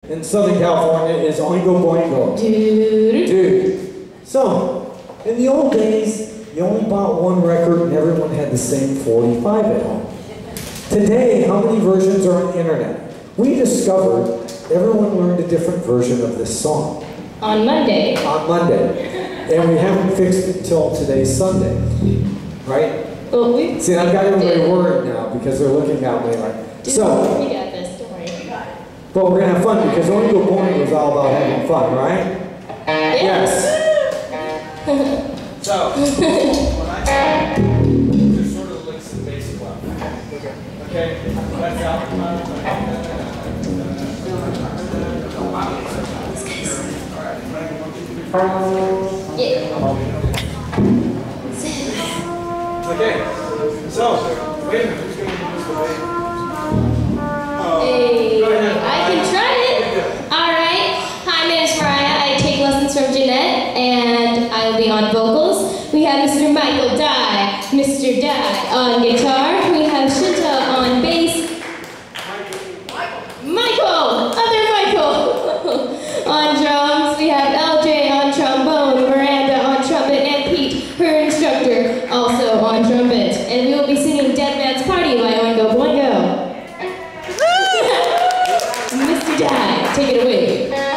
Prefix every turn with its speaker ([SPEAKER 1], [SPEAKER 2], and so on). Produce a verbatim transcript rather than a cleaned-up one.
[SPEAKER 1] In Southern California is Oingo Boingo. Dude. Dude. So, in the old days, you only bought one record and everyone had the same forty-five at home. Today, how many versions are on the internet? We discovered everyone learned a different version of this song.
[SPEAKER 2] On Monday.
[SPEAKER 1] On Monday. And we haven't fixed it until today's Sunday. Right?
[SPEAKER 2] Well, we
[SPEAKER 1] See, I've got everybody worried now because they're looking at me like,
[SPEAKER 2] Dude,
[SPEAKER 1] so.
[SPEAKER 2] we got this, don't worry.
[SPEAKER 1] But we're gonna have fun because Oingo Boingo is all about having fun, right? Yes.
[SPEAKER 3] So, when I say, there's sort of licks and basic level. Okay? That's out.
[SPEAKER 2] Yeah.
[SPEAKER 3] Okay. So, wait a minute. Who's going to do this today?
[SPEAKER 2] Hey, I can try it. Alright. Hi, my name is Mariah. I take lessons from Jeanette, and I will be on vocals. We have Mister Michael Dye, Mister Dye on guitar. We have Shinta on bass. Michael! Other Michael! On drums. We have L J on trombone, Miranda on trumpet, and Pete, her instructor, also on trumpet. And we will be singing Dead Man's Party by Oingo Boingo. Mister Dye, take it away.